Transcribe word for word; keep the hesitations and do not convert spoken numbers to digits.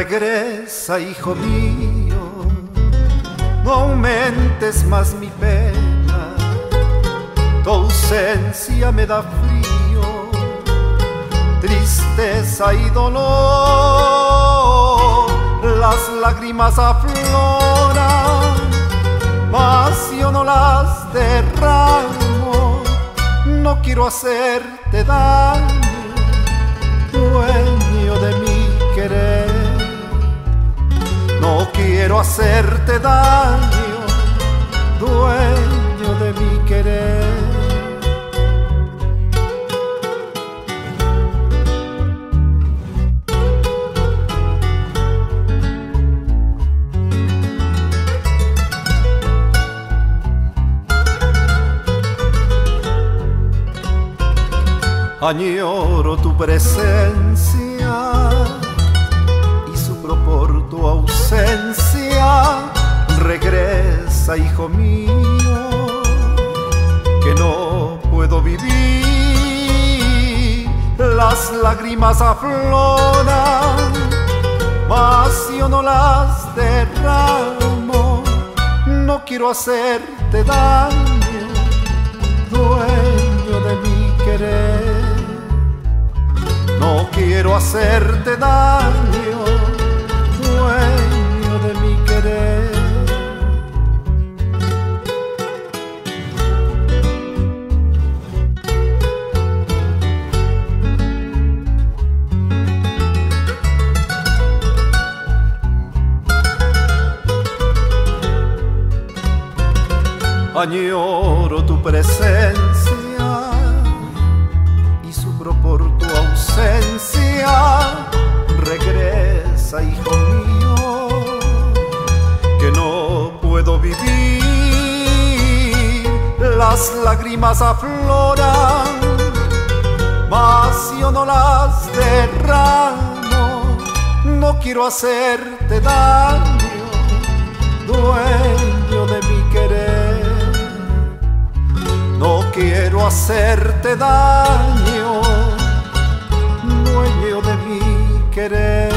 Regresa, hijo mío, no aumentes más mi pena, tu ausencia me da frío, tristeza y dolor, las lágrimas afloran, mas yo no las derramo, no quiero hacerte daño, dueño de mi querer. No quiero hacerte daño, dueño de mi querer. Añoro tu presencia y suplo por tu ausencia. Regresa, hijo mío, que no puedo vivir. Las lágrimas afloran, mas yo no las derramo. No quiero hacerte daño, dueño de mi querer. No quiero hacerte daño, dueño de mi querer. Añoro tu presencia y sufro por tu ausencia. Regresa, hijo mío, que no puedo vivir. Las lágrimas afloran, mas yo no las derramo. No quiero hacerte daño, dueño de mi querer. No quiero hacerte daño, dueño de mi querer.